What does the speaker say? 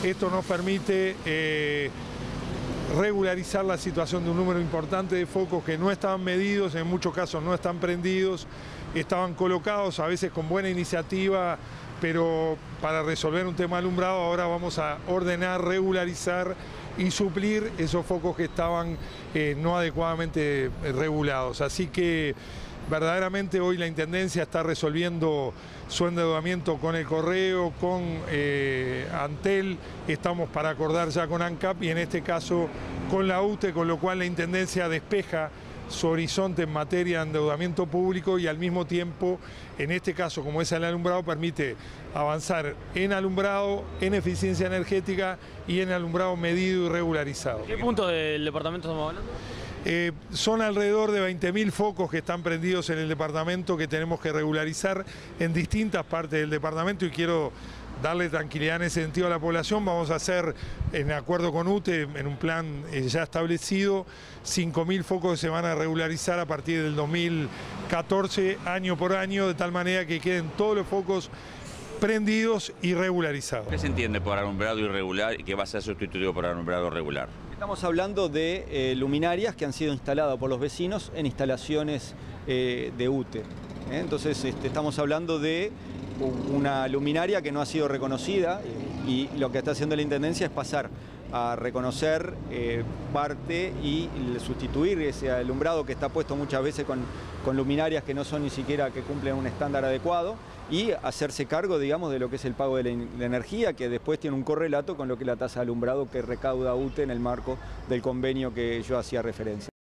Esto nos permite regularizar la situación de un número importante de focos que no estaban medidos, en muchos casos no están prendidos, estaban colocados a veces con buena iniciativa, pero para resolver un tema alumbrado ahora vamos a ordenar, regularizar y suplir esos focos que estaban no adecuadamente regulados. Así que verdaderamente hoy la Intendencia está resolviendo su endeudamiento con el Correo, con Antel, estamos para acordar ya con ANCAP y en este caso con la UTE, con lo cual la Intendencia despeja su horizonte en materia de endeudamiento público y al mismo tiempo, en este caso como es el alumbrado, permite avanzar en alumbrado, en eficiencia energética y en alumbrado medido y regularizado. ¿Qué puntos del departamento estamos hablando? Son alrededor de 20.000 focos que están prendidos en el departamento que tenemos que regularizar en distintas partes del departamento y quiero darle tranquilidad en ese sentido a la población. Vamos a hacer, en acuerdo con UTE, en un plan ya establecido, 5.000 focos que se van a regularizar a partir del 2014, año por año, de tal manera que queden todos los focos prendidos y regularizados. ¿Qué se entiende por alumbrado irregular y que va a ser sustituido por alumbrado regular? Estamos hablando de luminarias que han sido instaladas por los vecinos en instalaciones de UTE. Entonces estamos hablando de una luminaria que no ha sido reconocida y lo que está haciendo la Intendencia es pasar a reconocer parte y sustituir ese alumbrado que está puesto muchas veces con luminarias que no son ni siquiera que cumplen un estándar adecuado y hacerse cargo, digamos, de lo que es el pago de la energía, que después tiene un correlato con lo que es la tasa de alumbrado que recauda UTE en el marco del convenio que yo hacía referencia.